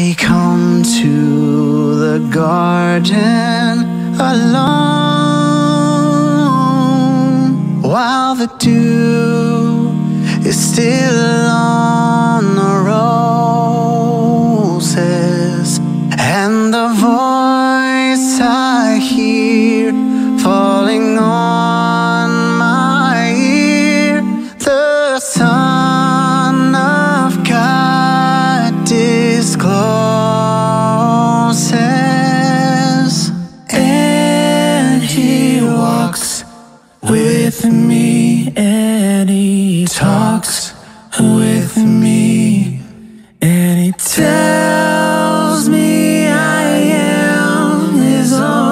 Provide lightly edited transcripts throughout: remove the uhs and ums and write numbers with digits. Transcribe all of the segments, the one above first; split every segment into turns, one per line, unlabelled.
I come to the garden alone, while the dew is still on the roses, and the voice I hear falling on my ear, the Son of God discloses, and He walks with me, and He talks with me, and He tells me I am His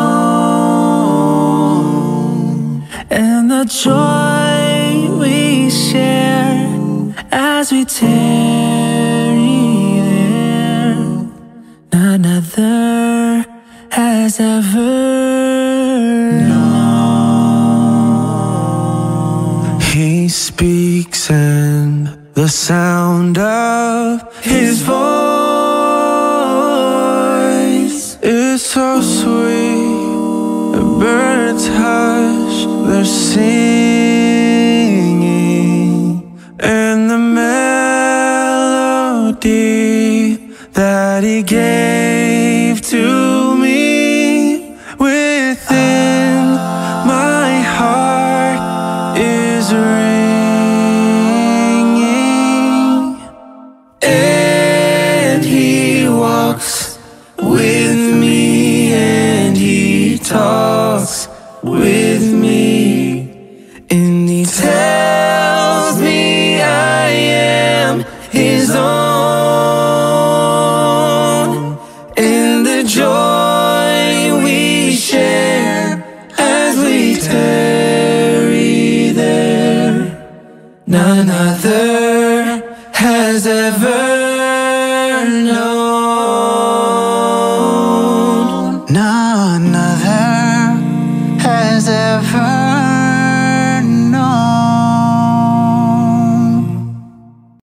own, and the joy we share as we tarry there, none other has ever known. He speaks, and the sound of His voice is so sweet. The birds hush their singing, and the melody that He gave to me within my heart is ringing. And He walks with me, and He talks with me, and He tells me I am His own, and the joy we share as we tarry there, none other has ever known.